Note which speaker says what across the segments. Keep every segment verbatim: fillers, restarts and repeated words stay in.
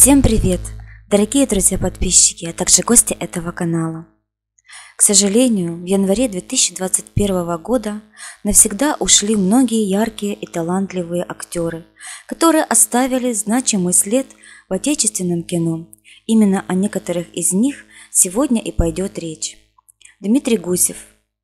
Speaker 1: Всем привет, дорогие друзья-подписчики, а также гости этого канала. К сожалению, в январе две тысячи двадцать первого года навсегда ушли многие яркие и талантливые актеры, которые оставили значимый след в отечественном кино. Именно о некоторых из них сегодня и пойдет речь. Дмитрий Гусев.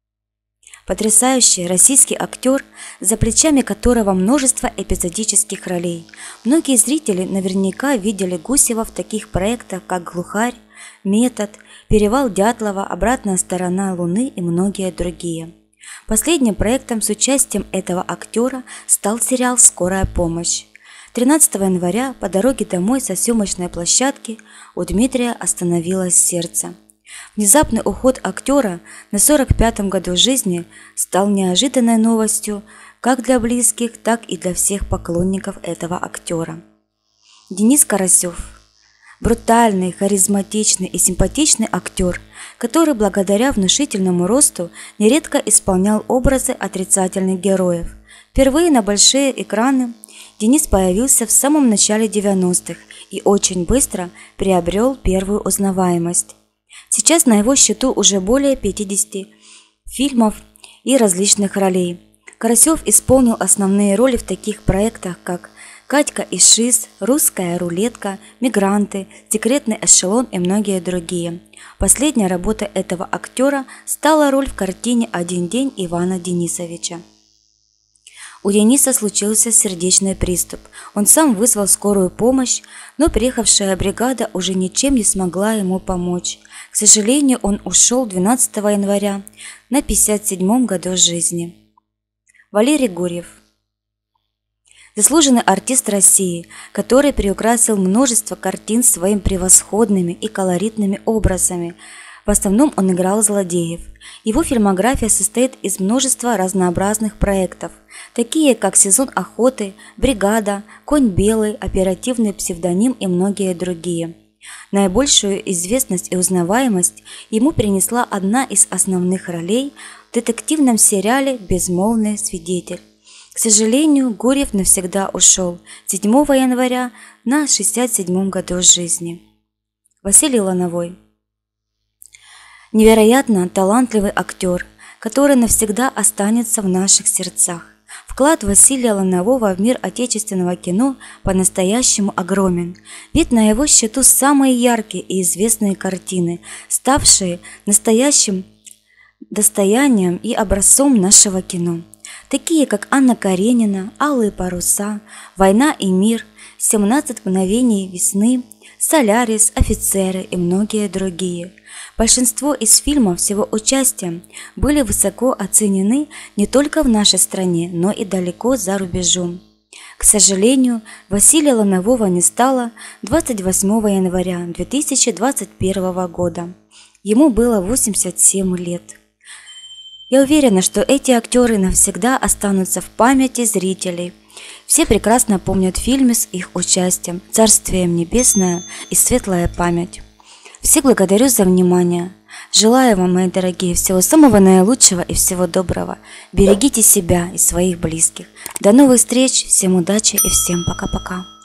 Speaker 1: Потрясающий российский актер, за плечами которого множество эпизодических ролей. Многие зрители наверняка видели Гусева в таких проектах, как «Глухарь», «Метод», «Перевал Дятлова», «Обратная сторона Луны» и многие другие. Последним проектом с участием этого актера стал сериал «Скорая помощь». тринадцатого января по дороге домой со съемочной площадки у Дмитрия остановилось сердце. Внезапный уход актера на сорок пятом году жизни стал неожиданной новостью как для близких, так и для всех поклонников этого актера. Денис Карасев – брутальный, харизматичный и симпатичный актер, который благодаря внушительному росту нередко исполнял образы отрицательных героев. Впервые на большие экраны Денис появился в самом начале девяностых и очень быстро приобрел первую узнаваемость. Сейчас на его счету уже более пятидесяти фильмов и различных ролей. Карасев исполнил основные роли в таких проектах, как «Катька и Шиз», «Русская рулетка», «Мигранты», «Секретный эшелон» и многие другие. Последняя работа этого актера стала роль в картине «Один день» Ивана Денисовича. У Дениса случился сердечный приступ. Он сам вызвал скорую помощь, но приехавшая бригада уже ничем не смогла ему помочь. К сожалению, он ушел двенадцатого января на пятьдесят седьмом году жизни. Валерий Гурьев. Заслуженный артист России, который приукрасил множество картин своими превосходными и колоритными образами. В основном он играл злодеев. Его фильмография состоит из множества разнообразных проектов, такие как «Сезон охоты», «Бригада», «Конь белый», «Оперативный псевдоним» и многие другие. Наибольшую известность и узнаваемость ему принесла одна из основных ролей в детективном сериале «Безмолвный свидетель». К сожалению, Гурьев навсегда ушел седьмого января на шестьдесят седьмом году жизни. Василий Лановой. Невероятно талантливый актер, который навсегда останется в наших сердцах. Вклад Василия Ланового в мир отечественного кино по-настоящему огромен, ведь на его счету самые яркие и известные картины, ставшие настоящим достоянием и образцом нашего кино, такие как «Анна Каренина», «Алые паруса», «Война и мир», «семнадцать мгновений весны», «Солярис», «Офицеры» и многие другие. Большинство из фильмов с его участием были высоко оценены не только в нашей стране, но и далеко за рубежом. К сожалению, Василия Ланового не стало двадцать восьмого января две тысячи двадцать первого года. Ему было восемьдесят семь лет. Я уверена, что эти актеры навсегда останутся в памяти зрителей. Все прекрасно помнят фильмы с их участием «Царствие им небесное» и «Светлая память». Всех благодарю за внимание. Желаю вам, мои дорогие, всего самого наилучшего и всего доброго. Берегите себя и своих близких. До новых встреч, всем удачи и всем пока-пока.